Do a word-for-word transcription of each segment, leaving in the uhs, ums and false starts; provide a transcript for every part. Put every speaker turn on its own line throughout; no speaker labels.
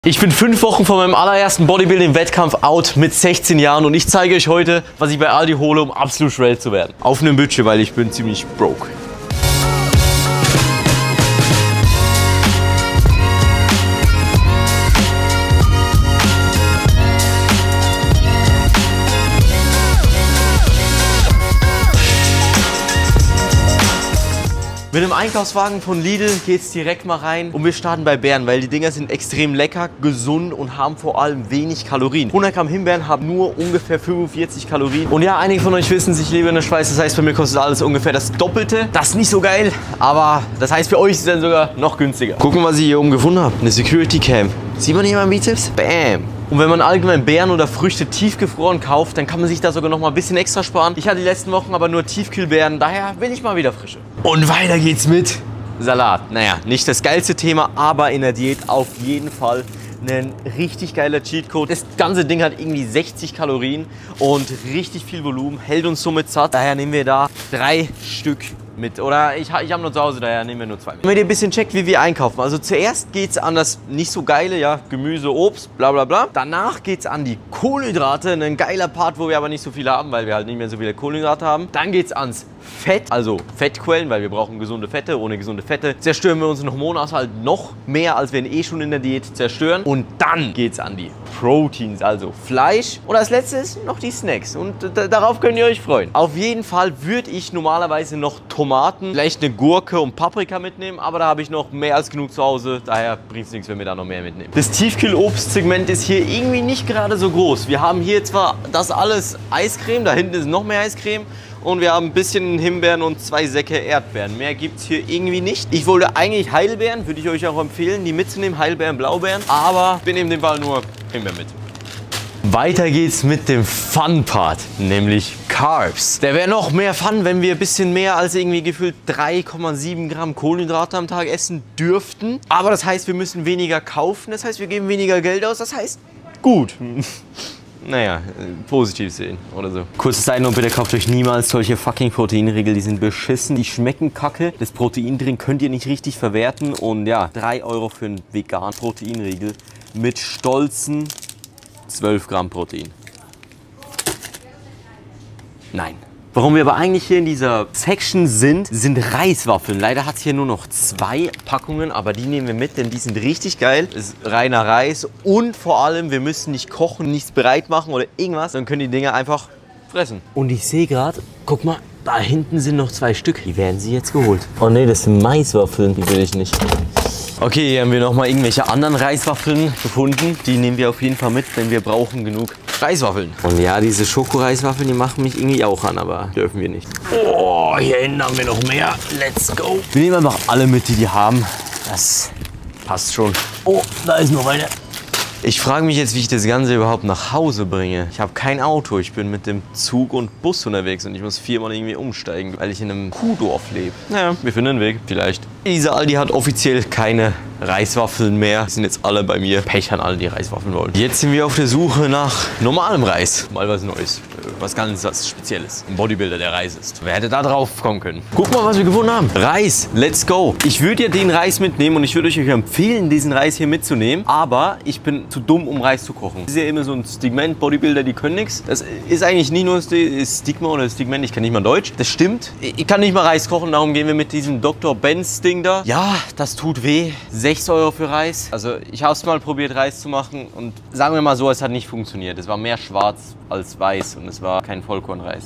Ich bin fünf Wochen von meinem allerersten Bodybuilding-Wettkampf out mit sechzehn Jahren und ich zeige euch heute, was ich bei Aldi hole, um absolut shredded zu werden. Auf einem Budget, weil ich bin ziemlich broke. Mit dem Einkaufswagen von Lidl geht's direkt mal rein und wir starten bei Beeren, weil die Dinger sind extrem lecker, gesund und haben vor allem wenig Kalorien. hundert Gramm Himbeeren haben nur ungefähr fünfundvierzig Kalorien. Und ja, einige von euch wissen, ich lebe in der Schweiz, das heißt, bei mir kostet alles ungefähr das Doppelte. Das ist nicht so geil, aber das heißt, für euch ist es dann sogar noch günstiger. Gucken, was ich hier oben gefunden habe. Eine Security Cam. Sieht man hier meinen Bizeps? Bam! Und wenn man allgemein Beeren oder Früchte tiefgefroren kauft, dann kann man sich da sogar noch mal ein bisschen extra sparen. Ich hatte die letzten Wochen aber nur Tiefkühlbeeren, daher will ich mal wieder frische. Und weiter geht's mit Salat. Naja, nicht das geilste Thema, aber in der Diät auf jeden Fall ein richtig geiler Cheatcode. Das ganze Ding hat irgendwie sechzig Kalorien und richtig viel Volumen, hält uns somit satt. Daher nehmen wir da drei Stück mit. Oder ich, ich habe nur zu Hause, daher nehmen wir nur zwei mit. Wenn ihr ein bisschen checkt, wie wir einkaufen. Also zuerst geht es an das nicht so geile, ja, Gemüse, Obst, bla bla bla. Danach geht es an die Kohlenhydrate, ein geiler Part, wo wir aber nicht so viele haben, weil wir halt nicht mehr so viele Kohlenhydrate haben. Dann geht es ans Fett, also Fettquellen, weil wir brauchen gesunde Fette. Ohne gesunde Fette zerstören wir unseren Hormonaushalt noch mehr, als wir ihn eh schon in der Diät zerstören. Und dann geht es an die Proteins, also Fleisch. Und als letztes noch die Snacks. Und darauf könnt ihr euch freuen. Auf jeden Fall würde ich normalerweise noch Tomaten, vielleicht eine Gurke und Paprika mitnehmen, aber da habe ich noch mehr als genug zu Hause. Daher bringt es nichts, wenn wir da noch mehr mitnehmen. Das Tiefkühlobstsegment ist hier irgendwie nicht gerade so groß. Wir haben hier zwar das alles Eiscreme, da hinten ist noch mehr Eiscreme. Und wir haben ein bisschen Himbeeren und zwei Säcke Erdbeeren. Mehr gibt es hier irgendwie nicht. Ich wollte eigentlich Heidelbeeren, würde ich euch auch empfehlen, die mitzunehmen. Heidelbeeren, Blaubeeren. Aber ich bin in dem Fall nur Himbeeren mit. Weiter geht's mit dem Fun-Part, nämlich Carbs. Der wäre noch mehr Fun, wenn wir ein bisschen mehr als irgendwie gefühlt drei Komma sieben Gramm Kohlenhydrate am Tag essen dürften. Aber das heißt, wir müssen weniger kaufen. Das heißt, wir geben weniger Geld aus. Das heißt, gut. Naja, positiv sehen oder so. Kurze Zeit noch, bitte kauft euch niemals solche fucking Proteinriegel, die sind beschissen, die schmecken kacke. Das Protein drin könnt ihr nicht richtig verwerten und ja, drei Euro für einen veganen Proteinriegel mit stolzen zwölf Gramm Protein. Nein. Warum wir aber eigentlich hier in dieser Section sind, sind Reiswaffeln. Leider hat es hier nur noch zwei Packungen, aber die nehmen wir mit, denn die sind richtig geil. Das ist reiner Reis und vor allem, wir müssen nicht kochen, nichts bereit machen oder irgendwas, dann können die Dinger einfach fressen. Und ich sehe gerade, guck mal, da hinten sind noch zwei Stück. Die werden sie jetzt geholt. Oh ne, das sind Maiswaffeln, die will ich nicht. Okay, hier haben wir noch mal irgendwelche anderen Reiswaffeln gefunden. Die nehmen wir auf jeden Fall mit, denn wir brauchen genug Reiswaffeln. Und ja, diese Schokoreiswaffeln, die machen mich irgendwie auch an, aber dürfen wir nicht. Oh, hier hinten haben wir noch mehr. Let's go. Wir nehmen einfach alle mit, die die haben. Das passt schon. Oh, da ist noch eine. Ich frage mich jetzt, wie ich das Ganze überhaupt nach Hause bringe. Ich habe kein Auto, ich bin mit dem Zug und Bus unterwegs und ich muss viermal irgendwie umsteigen, weil ich in einem Kuhdorf lebe. Naja, wir finden einen Weg, vielleicht. Dieser Aldi hat offiziell keine Reiswaffeln mehr. Die sind jetzt alle bei mir. Pech an alle, die Reiswaffeln wollen. Jetzt sind wir auf der Suche nach normalem Reis. Mal was Neues. Was ganz was Spezielles. Ein Bodybuilder, der Reis ist. Wer hätte da drauf kommen können? Guck mal, was wir gefunden haben. Reis, let's go. Ich würde ja den Reis mitnehmen und ich würde euch empfehlen, diesen Reis hier mitzunehmen. Aber ich bin zu dumm, um Reis zu kochen. Das ist ja immer so ein Stigment, Bodybuilder, die können nichts. Das ist eigentlich nicht nur Stigma oder Stigment, ich kann nicht mal Deutsch. Das stimmt. Ich kann nicht mal Reis kochen, darum gehen wir mit diesem Doktor Benz Ding da. Ja, das tut weh. sechs Euro für Reis. Also ich habe es mal probiert, Reis zu machen und sagen wir mal so, es hat nicht funktioniert. Es war mehr schwarz als weiß und es war kein Vollkornreis.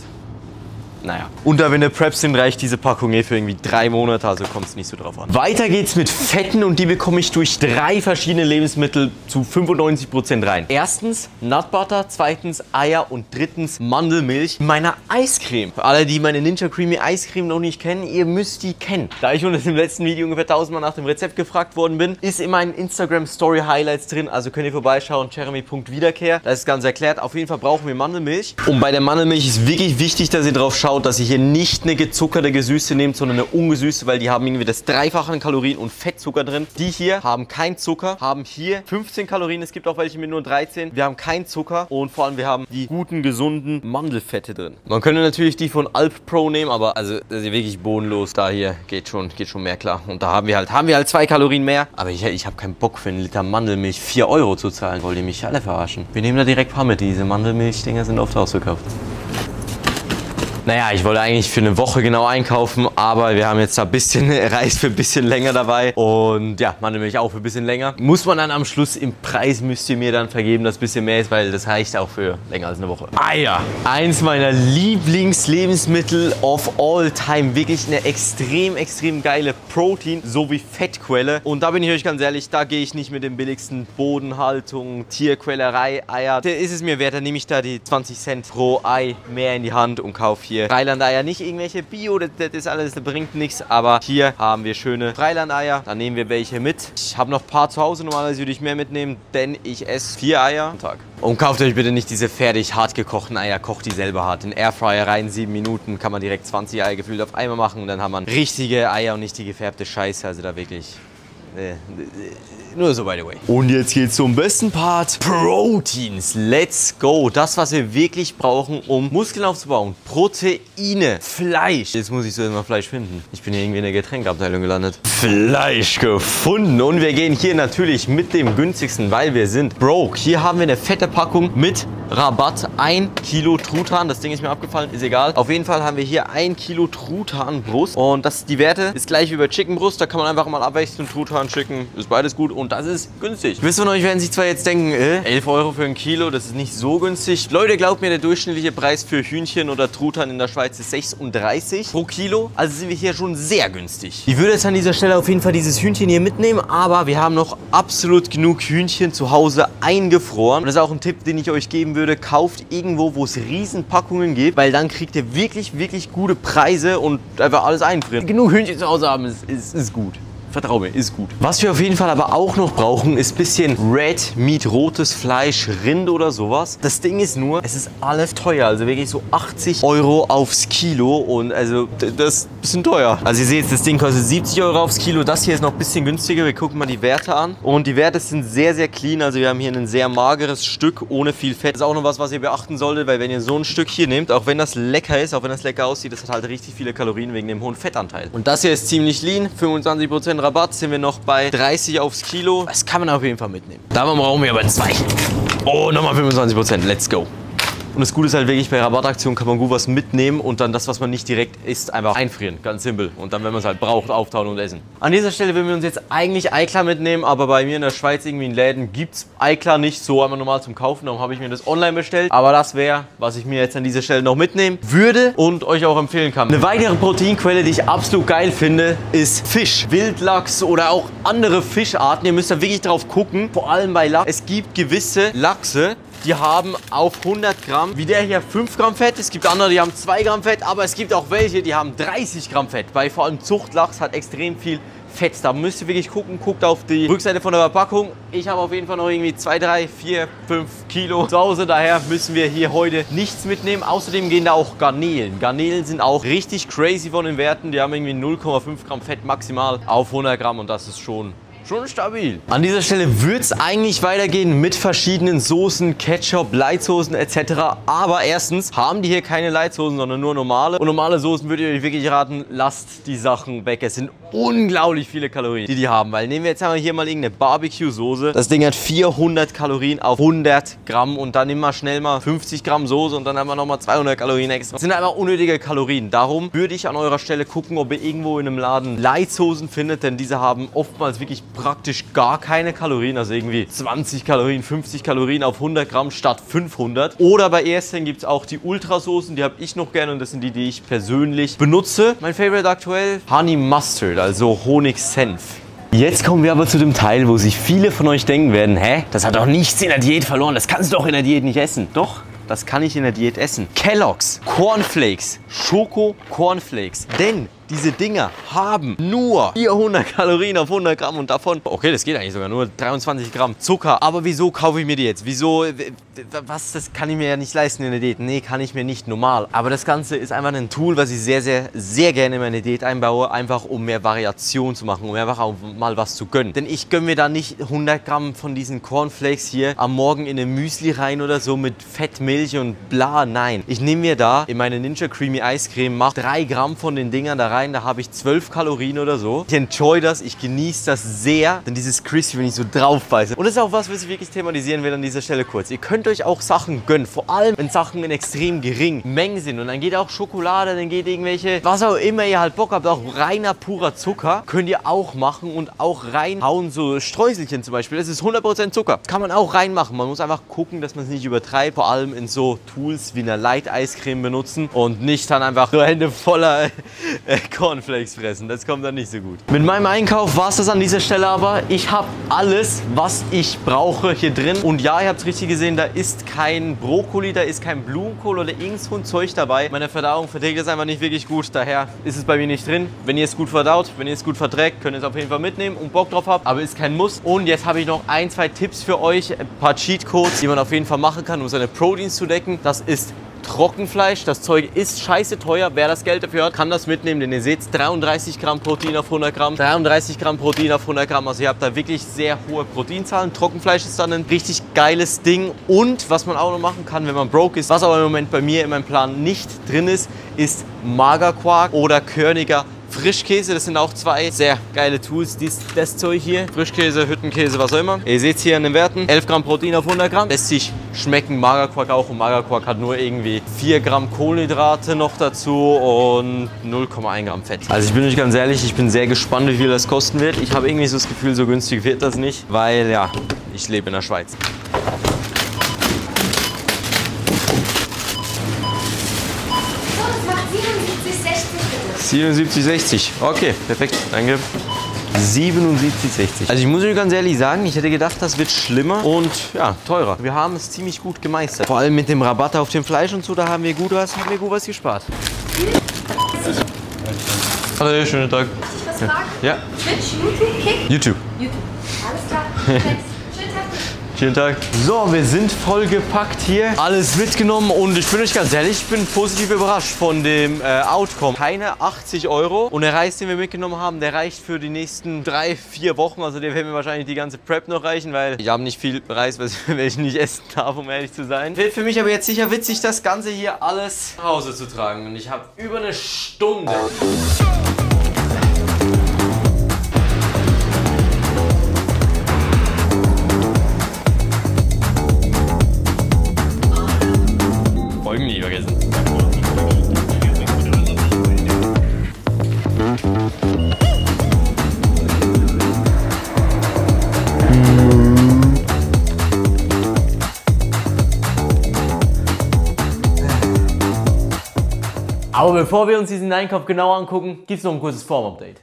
Naja. Und da wir in der Prep sind, reicht diese Packung eh für irgendwie drei Monate, also kommt es nicht so drauf an. Weiter geht's mit Fetten und die bekomme ich durch drei verschiedene Lebensmittel zu fünfundneunzig Prozent rein. Erstens Nut Butter, zweitens Eier und drittens Mandelmilch. Meiner Eiscreme. Für alle, die meine Ninja Creamy Eiscreme noch nicht kennen, ihr müsst die kennen. Da ich unter dem letzten Video ungefähr tausendmal nach dem Rezept gefragt worden bin, ist in meinen Instagram Story Highlights drin, also könnt ihr vorbeischauen, jeremy punkt wiederkehr. Da ist ganz erklärt. Auf jeden Fall brauchen wir Mandelmilch. Und bei der Mandelmilch ist wirklich wichtig, dass ihr drauf schaut, schaut, dass ihr hier nicht eine gezuckerte, gesüßte nehmt, sondern eine ungesüßte, weil die haben irgendwie das Dreifache an Kalorien und Fettzucker drin. Die hier haben keinen Zucker, haben hier fünfzehn Kalorien. Es gibt auch welche mit nur dreizehn. Wir haben keinen Zucker und vor allem wir haben die guten, gesunden Mandelfette drin. Man könnte natürlich die von Alp Pro nehmen, aber also das ist wirklich bodenlos. Da hier geht schon, geht schon mehr klar. Und da haben wir halt, haben wir halt zwei Kalorien mehr. Aber ich, ich habe keinen Bock für einen Liter Mandelmilch vier Euro zu zahlen. Wollt ihr mich alle verarschen? Wir nehmen da direkt ein paar mit. Diese Mandelmilch-Dinger sind oft ausverkauft. Naja, ich wollte eigentlich für eine Woche genau einkaufen, aber wir haben jetzt da ein bisschen Reis für ein bisschen länger dabei und ja, Mandelmilch auch für ein bisschen länger. Muss man dann am Schluss im Preis, müsst ihr mir dann vergeben, dass ein bisschen mehr ist, weil das reicht auch für länger als eine Woche. Eier! Eins meiner Lieblingslebensmittel of all time. Wirklich eine extrem, extrem geile Protein- sowie Fettquelle. Und da bin ich euch ganz ehrlich, da gehe ich nicht mit den billigsten Bodenhaltung, Tierquälerei, Eier. Da ist es mir wert, dann nehme ich da die zwanzig Cent pro Ei mehr in die Hand und kaufe hier Freilandeier, nicht irgendwelche Bio, das, das ist alles, das bringt nichts, aber hier haben wir schöne Freilandeier, da nehmen wir welche mit. Ich habe noch ein paar zu Hause, normalerweise würde ich mehr mitnehmen, denn ich esse vier Eier am Tag. Und kauft euch bitte nicht diese fertig hart gekochten Eier, kocht die selber hart. In Airfryer rein, sieben Minuten, kann man direkt zwanzig Eier gefühlt auf einmal machen und dann haben wir richtige Eier und nicht die gefärbte Scheiße, also da wirklich... Äh, nur so, by the way. Und jetzt geht's zum besten Part. Proteins. Let's go. Das, was wir wirklich brauchen, um Muskeln aufzubauen. Proteine. Fleisch. Jetzt muss ich so erstmal Fleisch finden. Ich bin hier irgendwie in der Getränkeabteilung gelandet. Fleisch gefunden. Und wir gehen hier natürlich mit dem günstigsten, weil wir sind broke. Hier haben wir eine fette Packung mit Rabatt. Ein Kilo Truthahn. Das Ding ist mir abgefallen. Ist egal. Auf jeden Fall haben wir hier ein Kilo Truthahnbrust. Und das, die Werte ist gleich wie bei Chickenbrust. Da kann man einfach mal abwechseln. Truthahn, Chicken. Ist beides gut. Und das ist günstig. Wisst von euch werden sich zwar jetzt denken, äh, elf Euro für ein Kilo, das ist nicht so günstig. Leute, glaubt mir, der durchschnittliche Preis für Hühnchen oder Truthahn in der Schweiz ist sechsunddreißig pro Kilo. Also sind wir hier schon sehr günstig. Ich würde jetzt an dieser Stelle auf jeden Fall dieses Hühnchen hier mitnehmen, aber wir haben noch absolut genug Hühnchen zu Hause eingefroren. Und das ist auch ein Tipp, den ich euch geben würde. Kauft irgendwo, wo es Riesenpackungen gibt, weil dann kriegt ihr wirklich, wirklich gute Preise und einfach alles einfrieren. Genug Hühnchen zu Hause haben ist, ist, ist gut. Vertrau mir, ist gut. Was wir auf jeden Fall aber auch noch brauchen, ist ein bisschen Red Meat, rotes Fleisch, Rind oder sowas. Das Ding ist nur, es ist alles teuer. Also wirklich so achtzig Euro aufs Kilo und also das ist ein bisschen teuer. Also ihr seht, das Ding kostet siebzig Euro aufs Kilo. Das hier ist noch ein bisschen günstiger. Wir gucken mal die Werte an. Und die Werte sind sehr, sehr clean. Also wir haben hier ein sehr mageres Stück ohne viel Fett. Das ist auch noch was, was ihr beachten solltet, weil wenn ihr so ein Stück hier nehmt, auch wenn das lecker ist, auch wenn das lecker aussieht, das hat halt richtig viele Kalorien wegen dem hohen Fettanteil. Und das hier ist ziemlich lean, fünfundzwanzig Prozent Rabatt, sind wir noch bei dreißig aufs Kilo. Das kann man auf jeden Fall mitnehmen. Davon brauchen wir aber zwei. Oh, nochmal fünfundzwanzig Prozent. Let's go. Und das Gute ist halt wirklich, bei Rabattaktionen kann man gut was mitnehmen und dann das, was man nicht direkt isst, einfach einfrieren. Ganz simpel. Und dann, wenn man es halt braucht, auftauen und essen. An dieser Stelle würden wir uns jetzt eigentlich Eiklar mitnehmen, aber bei mir in der Schweiz irgendwie in Läden gibt es Eiklar nicht so einmal normal zum Kaufen. Darum habe ich mir das online bestellt. Aber das wäre, was ich mir jetzt an dieser Stelle noch mitnehmen würde und euch auch empfehlen kann. Eine weitere Proteinquelle, die ich absolut geil finde, ist Fisch. Wildlachs oder auch andere Fischarten. Ihr müsst da wirklich drauf gucken, vor allem bei Lachs. Es gibt gewisse Lachse, die haben auf hundert Gramm, wie der hier, fünf Gramm Fett. Es gibt andere, die haben zwei Gramm Fett, aber es gibt auch welche, die haben dreißig Gramm Fett. Weil vor allem Zuchtlachs hat extrem viel Fett. Da müsst ihr wirklich gucken, guckt auf die Rückseite von der Verpackung. Ich habe auf jeden Fall noch irgendwie zwei, drei, vier, fünf Kilo zu Hause. Daher müssen wir hier heute nichts mitnehmen. Außerdem gehen da auch Garnelen. Garnelen sind auch richtig crazy von den Werten. Die haben irgendwie null Komma fünf Gramm Fett maximal auf hundert Gramm und das ist schon... Schon stabil. An dieser Stelle wird es eigentlich weitergehen mit verschiedenen Soßen, Ketchup, Leitsoßen et cetera. Aber erstens haben die hier keine Leitsoßen, sondern nur normale. Und normale Soßen würde ich euch wirklich raten, lasst die Sachen weg. Es sind unglaublich viele Kalorien, die die haben. Weil nehmen wir jetzt einmal hier mal irgendeine Barbecue-Soße. Das Ding hat vierhundert Kalorien auf hundert Gramm. Und dann nehmen wir schnell mal fünfzig Gramm Soße und dann haben wir nochmal zweihundert Kalorien extra. Das sind einfach unnötige Kalorien. Darum würde ich an eurer Stelle gucken, ob ihr irgendwo in einem Laden Leitsoßen findet. Denn diese haben oftmals wirklich praktisch gar keine Kalorien, also irgendwie zwanzig Kalorien, fünfzig Kalorien auf hundert Gramm statt fünfhundert. Oder bei Ersten gibt es auch die Ultrasoßen, die habe ich noch gerne und das sind die, die ich persönlich benutze. Mein Favorite aktuell, Honey Mustard, also Honigsenf. Jetzt kommen wir aber zu dem Teil, wo sich viele von euch denken werden, hä, das hat doch nichts in der Diät verloren, das kannst du doch in der Diät nicht essen. Doch. Das kann ich in der Diät essen. Kellogg's Cornflakes, Schoko Cornflakes. Denn diese Dinger haben nur vierhundert Kalorien auf hundert Gramm und davon, okay, das geht eigentlich sogar, nur dreiundzwanzig Gramm Zucker. Aber wieso kaufe ich mir die jetzt? Wieso, was, das kann ich mir ja nicht leisten in der Diät. Nee, kann ich mir nicht normal. Aber das Ganze ist einfach ein Tool, was ich sehr, sehr, sehr gerne in meine Diät einbaue, einfach um mehr Variation zu machen, um einfach auch mal was zu gönnen. Denn ich gönne mir da nicht hundert Gramm von diesen Cornflakes hier am Morgen in ein Müsli rein oder so mit Fett, Milch und bla. Nein, ich nehme mir da in meine Ninja Creamy Eiscreme, mache drei Gramm von den Dingern da rein, da habe ich zwölf Kalorien oder so. Ich enjoy das, ich genieße das sehr, denn dieses Crispy, wenn ich so drauf beiße. Und das ist auch was, was ich wirklich thematisieren will an dieser Stelle kurz. Ihr könnt euch auch Sachen gönnen, vor allem wenn Sachen in extrem geringen Mengen sind. Und dann geht auch Schokolade, dann geht irgendwelche, was auch immer ihr halt Bock habt, auch reiner, purer Zucker, könnt ihr auch machen und auch reinhauen, so Streuselchen zum Beispiel. Das ist hundert Prozent Zucker. Kann man auch reinmachen. Man muss einfach gucken, dass man es nicht übertreibt. Vor allem in so Tools wie einer Light Eiscreme benutzen und nicht dann einfach so Hände voller äh, Cornflakes fressen. Das kommt dann nicht so gut. Mit meinem Einkauf war es das an dieser Stelle aber. Ich habe alles, was ich brauche hier drin. Und ja, ihr habt es richtig gesehen, da ist kein Brokkoli, da ist kein Blumenkohl oder irgend so ein Zeug dabei. Meine Verdauung verträgt das einfach nicht wirklich gut. Daher ist es bei mir nicht drin. Wenn ihr es gut verdaut, wenn ihr es gut verträgt, könnt ihr es auf jeden Fall mitnehmen und Bock drauf habt. Aber ist kein Muss. Und jetzt habe ich noch ein, zwei Tipps für euch. Ein paar Cheatcodes, die man auf jeden Fall machen kann, um seine Proteins zu decken. Das ist Trockenfleisch. Das Zeug ist scheiße teuer. Wer das Geld dafür hat, kann das mitnehmen, denn ihr seht, dreiunddreißig Gramm Protein auf hundert Gramm. dreiunddreißig Gramm Protein auf hundert Gramm. Also ihr habt da wirklich sehr hohe Proteinzahlen. Trockenfleisch ist dann ein richtig geiles Ding. Und was man auch noch machen kann, wenn man broke ist, was aber im Moment bei mir in meinem Plan nicht drin ist, ist Magerquark oder körniger Frischkäse. Das sind auch zwei sehr geile Tools. Dies, das Zeug hier, Frischkäse, Hüttenkäse, was auch immer. Ihr seht es hier an den Werten. elf Gramm Protein auf hundert Gramm. Lässt sich schmecken. Magerquark auch. Und Magerquark hat nur irgendwie vier Gramm Kohlenhydrate noch dazu und null Komma eins Gramm Fett. Also ich bin euch ganz ehrlich, ich bin sehr gespannt, wie viel das kosten wird. Ich habe irgendwie so das Gefühl, so günstig wird das nicht, weil ja, ich lebe in der Schweiz. siebenundsiebzig sechzig. Okay, perfekt. Danke. siebenundsiebzig sechzig. Also ich muss euch ganz ehrlich sagen, ich hätte gedacht, das wird schlimmer und ja, teurer. Wir haben es ziemlich gut gemeistert. Vor allem mit dem Rabatt auf dem Fleisch und so, da haben wir gut was, haben wir gut was gespart. Hallo, schönen Tag.
Darf ich was fragen?
Ja.
Twitch, YouTube, Kick?
YouTube.
YouTube. Alles klar. Thanks. Schönen Tag.
Schönen Tag. So, wir sind vollgepackt hier. Alles mitgenommen und ich bin euch ganz ehrlich, ich bin positiv überrascht von dem äh, Outcome. Keine achtzig Euro. Und der Reis, den wir mitgenommen haben, der reicht für die nächsten drei, vier Wochen. Also der wird mir wahrscheinlich die ganze Prep noch reichen, weil ich habe nicht viel Reis, was ich nicht essen darf, um ehrlich zu sein. Wird für mich aber jetzt sicher witzig, das Ganze hier alles nach Hause zu tragen. Und ich habe über eine Stunde. Folgen nie vergessen. Aber bevor wir uns diesen Einkauf genauer angucken, gibt es noch ein kurzes Form-Update.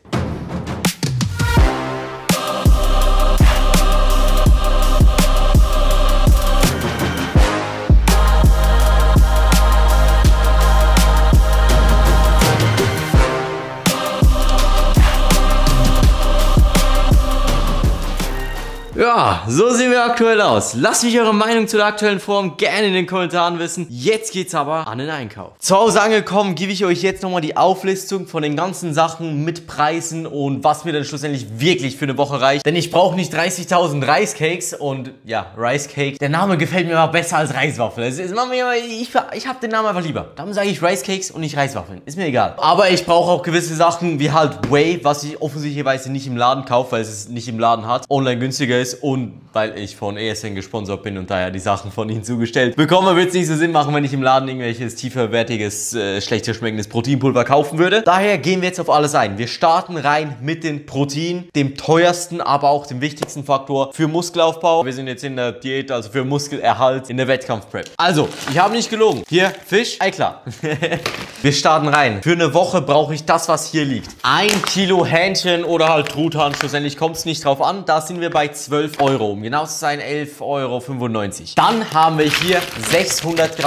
Ja, so sehen wir aktuell aus. Lasst mich eure Meinung zu der aktuellen Form gerne in den Kommentaren wissen. Jetzt geht's aber an den Einkauf. Zu Hause angekommen, gebe ich euch jetzt nochmal die Auflistung von den ganzen Sachen mit Preisen und was mir dann schlussendlich wirklich für eine Woche reicht. Denn ich brauche nicht dreißigtausend Reiscakes und ja, Rice Cake. Der Name gefällt mir aber besser als Reiswaffel. Ich, ich habe den Namen einfach lieber. Darum sage ich Rice Cakes und nicht Reiswaffeln. Ist mir egal. Aber ich brauche auch gewisse Sachen wie halt Whey, was ich offensichtlicherweise nicht im Laden kaufe, weil es es nicht im Laden hat. Online günstiger ist. Und weil ich von E S N gesponsert bin und daher die Sachen von ihnen zugestellt bekomme, wird es nicht so Sinn machen, wenn ich im Laden irgendwelches tieferwertiges, äh, schlechter schmeckendes Proteinpulver kaufen würde. Daher gehen wir jetzt auf alles ein. Wir starten rein mit den Protein, dem teuersten, aber auch dem wichtigsten Faktor für Muskelaufbau. Wir sind jetzt in der Diät, also für Muskelerhalt in der Wettkampfprep. Also, ich habe nicht gelogen. Hier, Fisch, Ei klar. Wir starten rein. Für eine Woche brauche ich das, was hier liegt. Ein Kilo Hähnchen oder halt Truthahn. Schlussendlich kommt es nicht drauf an. Da sind wir bei zwölf Euro. Um genau zu sein, elf Euro fünfundneunzig. Dann haben wir hier sechshundert Gramm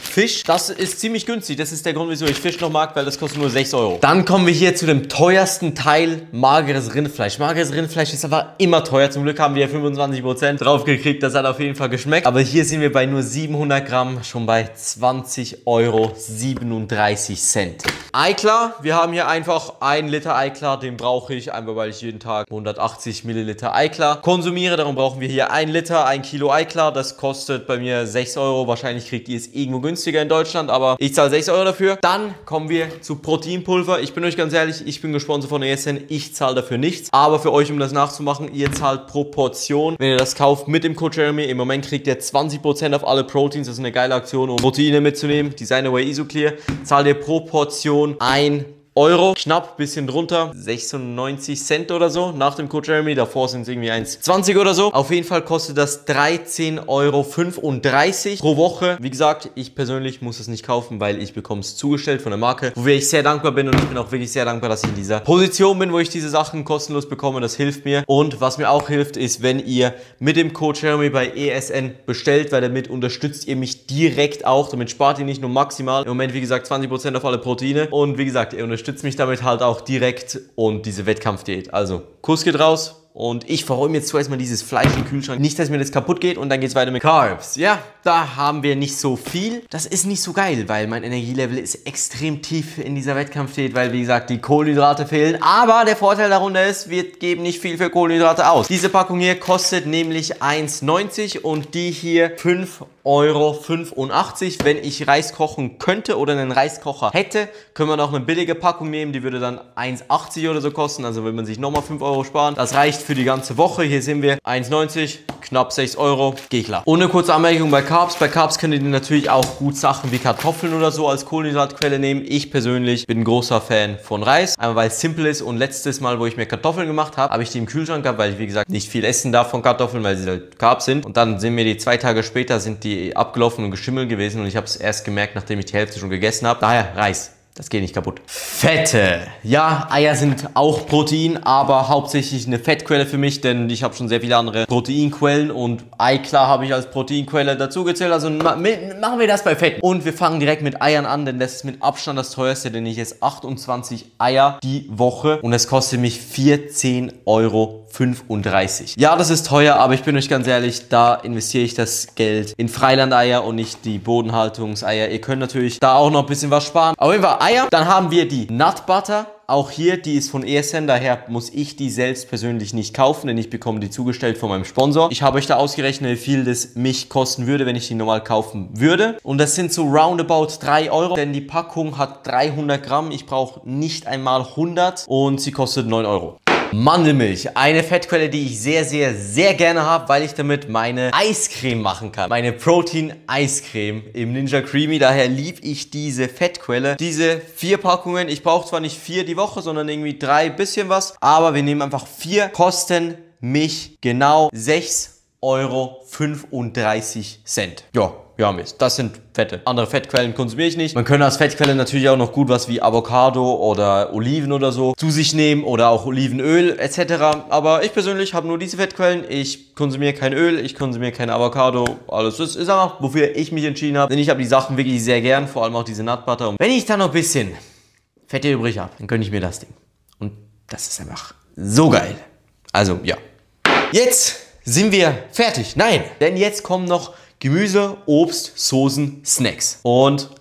Fisch. Das ist ziemlich günstig. Das ist der Grund, wieso ich Fisch noch mag, weil das kostet nur sechs Euro. Dann kommen wir hier zu dem teuersten Teil, mageres Rindfleisch. Mageres Rindfleisch ist aber immer teuer. Zum Glück haben wir fünfundzwanzig Prozent drauf gekriegt. Das hat auf jeden Fall geschmeckt. Aber hier sind wir bei nur siebenhundert Gramm, schon bei zwanzig Euro siebenunddreißig Cent. Eiklar, wir haben hier einfach ein Liter Eiklar, den brauche ich, einfach weil ich jeden Tag hundertachtzig Milliliter Eiklar konsumiere. Darum brauchen wir hier ein Liter, ein Kilo Eiklar. Das kostet bei mir sechs Euro. Wahrscheinlich kriegt ihr es irgendwo günstiger in Deutschland, aber ich zahle sechs Euro dafür. Dann kommen wir zu Proteinpulver. Ich bin euch ganz ehrlich, ich bin gesponsert von E S N. Ich zahle dafür nichts. Aber für euch, um das nachzumachen, ihr zahlt pro Portion. Wenn ihr das kauft mit dem Code Jeremy, im Moment kriegt ihr zwanzig Prozent auf alle Proteins. Das ist eine geile Aktion, um Proteine mitzunehmen. Designaway Isoclear. Zahlt ihr pro Portion ein Euro, knapp, bisschen drunter, sechsundneunzig Cent oder so, nach dem Code Jeremy, davor sind es irgendwie eins zwanzig oder so. Auf jeden Fall kostet das dreizehn Euro fünfunddreißig pro Woche. Wie gesagt, ich persönlich muss es nicht kaufen, weil ich bekomme es zugestellt von der Marke, wofür ich sehr dankbar bin und ich bin auch wirklich sehr dankbar, dass ich in dieser Position bin, wo ich diese Sachen kostenlos bekomme. Das hilft mir und was mir auch hilft, ist, wenn ihr mit dem Code Jeremy bei E S N bestellt, weil damit unterstützt ihr mich direkt auch, damit spart ihr nicht nur maximal, im Moment wie gesagt zwanzig Prozent auf alle Proteine und wie gesagt, ihr unterstützt mich damit halt auch direkt und diese Wettkampfdiät. Also, Kuss geht raus. Und ich verräume jetzt zuerst mal dieses Fleisch im Kühlschrank. Nicht, dass mir das kaputt geht und dann geht es weiter mit Carbs. Ja, da haben wir nicht so viel. Das ist nicht so geil, weil mein Energielevel ist extrem tief in dieser Wettkampfdiät, weil wie gesagt, die Kohlenhydrate fehlen. Aber der Vorteil darunter ist, wir geben nicht viel für Kohlenhydrate aus. Diese Packung hier kostet nämlich eins neunzig und die hier fünf Euro fünfundachtzig. Wenn ich Reis kochen könnte oder einen Reiskocher hätte, können wir noch eine billige Packung nehmen. Die würde dann eins achtzig oder so kosten. Also wenn man sich nochmal fünf Euro sparen. Das reicht für die ganze Woche. Hier sind wir eins neunzig, knapp sechs Euro. Geht klar. Und eine kurze Anmerkung bei Carbs. Bei Carbs könnt ihr natürlich auch gut Sachen wie Kartoffeln oder so als Kohlenhydratquelle nehmen. Ich persönlich bin ein großer Fan von Reis. Einmal weil es simpel ist und letztes Mal, wo ich mir Kartoffeln gemacht habe, habe ich die im Kühlschrank gehabt, weil ich wie gesagt nicht viel essen darf von Kartoffeln, weil sie halt Carbs sind. Und dann sind mir die zwei Tage später sind die abgelaufen und geschimmelt gewesen und ich habe es erst gemerkt, nachdem ich die Hälfte schon gegessen habe. Daher Reis. Das geht nicht kaputt. Fette. Ja, Eier sind auch Protein, aber hauptsächlich eine Fettquelle für mich, denn ich habe schon sehr viele andere Proteinquellen und Eiklar habe ich als Proteinquelle dazugezählt. Also machen wir das bei Fetten. Und wir fangen direkt mit Eiern an, denn das ist mit Abstand das teuerste, denn ich esse achtundzwanzig Eier die Woche und es kostet mich vierzehn Euro fünfunddreißig. Ja, das ist teuer, aber ich bin euch ganz ehrlich, da investiere ich das Geld in Freilandeier und nicht die Bodenhaltungseier. Ihr könnt natürlich da auch noch ein bisschen was sparen. Auf jeden Fall Eier. Dann haben wir die Nut Butter. Auch hier, die ist von E S N, daher muss ich die selbst persönlich nicht kaufen, denn ich bekomme die zugestellt von meinem Sponsor. Ich habe euch da ausgerechnet, wie viel das mich kosten würde, wenn ich die normal kaufen würde. Und das sind so roundabout drei Euro, denn die Packung hat dreihundert Gramm. Ich brauche nicht einmal hundert und sie kostet neun Euro. Mandelmilch, eine Fettquelle, die ich sehr, sehr, sehr gerne habe, weil ich damit meine Eiscreme machen kann. Meine Protein-Eiscreme im Ninja Creamy, daher liebe ich diese Fettquelle. Diese vier Packungen, ich brauche zwar nicht vier die Woche, sondern irgendwie drei, bisschen was, aber wir nehmen einfach vier, kosten mich genau sechs Euro fünfunddreißig Cent. Ja. Ja, Mist. Das sind Fette. Andere Fettquellen konsumiere ich nicht. Man könnte als Fettquelle natürlich auch noch gut was wie Avocado oder Oliven oder so zu sich nehmen oder auch Olivenöl et cetera. Aber ich persönlich habe nur diese Fettquellen. Ich konsumiere kein Öl, ich konsumiere kein Avocado. Alles. Das ist einfach, wofür ich mich entschieden habe. Denn ich habe die Sachen wirklich sehr gern, vor allem auch diese Nut Butter. Und wenn ich dann noch ein bisschen Fette übrig habe, dann gönne ich mir das Ding. Und das ist einfach so geil. Also, ja. Jetzt sind wir fertig. Nein, denn jetzt kommen noch Gemüse, Obst, Soßen, Snacks. Und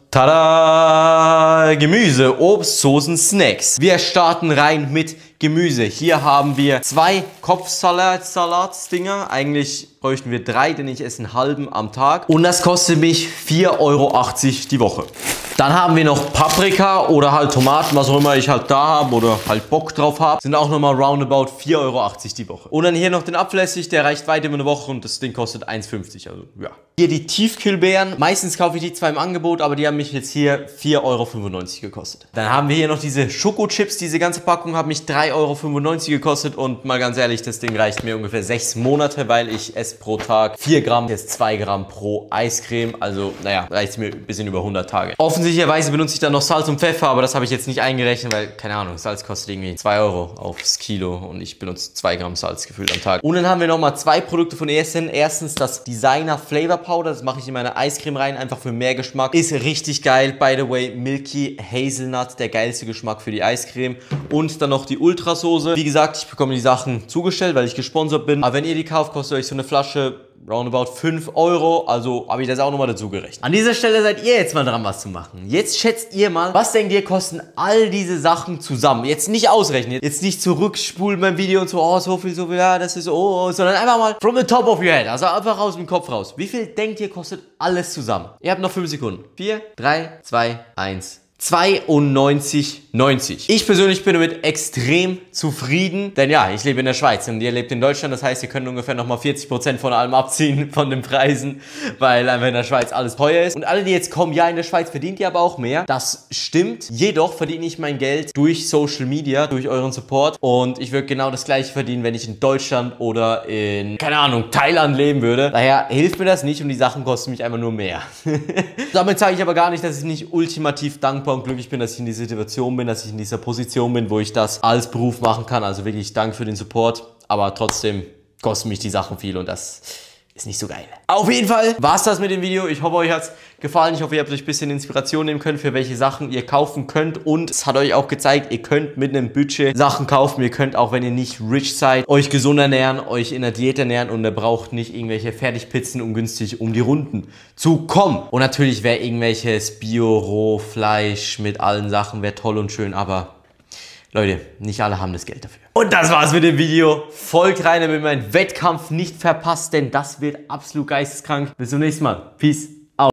tada! Gemüse, Obst, Soßen, Snacks. Wir starten rein mit Gemüse. Hier haben wir zwei Kopfsalat-Salatsdinger. Eigentlich bräuchten wir drei, denn ich esse einen halben am Tag. Und das kostet mich vier Euro achtzig die Woche. Dann haben wir noch Paprika oder halt Tomaten, was auch immer ich halt da habe oder halt Bock drauf habe. Sind auch nochmal roundabout vier Euro achtzig die Woche. Und dann hier noch den Apfelessig, der reicht weit über eine Woche und das Ding kostet eins fünfzig. Also ja. Hier die Tiefkühlbeeren. Meistens kaufe ich die zwar im Angebot, aber die haben mich jetzt hier vier Euro fünfundneunzig gekostet. Dann haben wir hier noch diese Schokochips. Diese ganze Packung hat mich drei Euro fünfundneunzig gekostet und mal ganz ehrlich, das Ding reicht mir ungefähr sechs Monate, weil ich esse pro Tag vier Gramm, jetzt zwei Gramm pro Eiscreme. Also naja, reicht es mir ein bisschen über hundert Tage. Offensichtlich Offensichtlicherweise benutze ich dann noch Salz und Pfeffer, aber das habe ich jetzt nicht eingerechnet, weil, keine Ahnung, Salz kostet irgendwie zwei Euro aufs Kilo und ich benutze zwei Gramm Salz gefühlt am Tag. Und dann haben wir nochmal zwei Produkte von E S N. Erstens das Designer Flavor Powder, das mache ich in meine Eiscreme rein, einfach für mehr Geschmack. Ist richtig geil, by the way, Milky Hazelnut, der geilste Geschmack für die Eiscreme. Und dann noch die Ultrasoße. Wie gesagt, ich bekomme die Sachen zugestellt, weil ich gesponsert bin. Aber wenn ihr die kauft, kostet euch so eine Flasche roundabout fünf Euro, also habe ich das auch nochmal dazu gerechnet. An dieser Stelle seid ihr jetzt mal dran, was zu machen. Jetzt schätzt ihr mal, was denkt ihr, kosten all diese Sachen zusammen? Jetzt nicht ausrechnen, jetzt nicht zurückspulen beim Video und so, oh, so viel, so viel, ja, das ist, oh, sondern einfach mal from the top of your head, also einfach aus dem Kopf raus. Wie viel denkt ihr, kostet alles zusammen? Ihr habt noch fünf Sekunden. vier, drei, zwei, eins. zweiundneunzig neunzig. Ich persönlich bin damit extrem zufrieden, denn ja, ich lebe in der Schweiz und ihr lebt in Deutschland, das heißt, ihr könnt ungefähr nochmal vierzig Prozent von allem abziehen, von den Preisen, weil einfach in der Schweiz alles teuer ist. Und alle, die jetzt kommen, ja, in der Schweiz verdient ihr aber auch mehr. Das stimmt, jedoch verdiene ich mein Geld durch Social Media, durch euren Support und ich würde genau das gleiche verdienen, wenn ich in Deutschland oder in, keine Ahnung, Thailand leben würde. Daher hilft mir das nicht und die Sachen kosten mich einfach nur mehr. Damit sage ich aber gar nicht, dass ich nicht ultimativ dankbar und glücklich bin, dass ich in dieser Situation bin, dass ich in dieser Position bin, wo ich das als Beruf machen kann. Also wirklich Dank für den Support, aber trotzdem kosten mich die Sachen viel und das ist nicht so geil. Auf jeden Fall war es das mit dem Video. Ich hoffe, euch hat es gefallen. Ich hoffe, ihr habt euch ein bisschen Inspiration nehmen können, für welche Sachen ihr kaufen könnt. Und es hat euch auch gezeigt, ihr könnt mit einem Budget Sachen kaufen. Ihr könnt auch, wenn ihr nicht rich seid, euch gesund ernähren, euch in der Diät ernähren und ihr braucht nicht irgendwelche Fertigpizzen, um günstig um die Runden zu kommen. Und natürlich wäre irgendwelches Bio-Rohfleisch mit allen Sachen wäre toll und schön, aber Leute, nicht alle haben das Geld dafür. Und das war's mit dem Video. Folgt rein, damit ihr meinen Wettkampf nicht verpasst, denn das wird absolut geisteskrank. Bis zum nächsten Mal. Peace.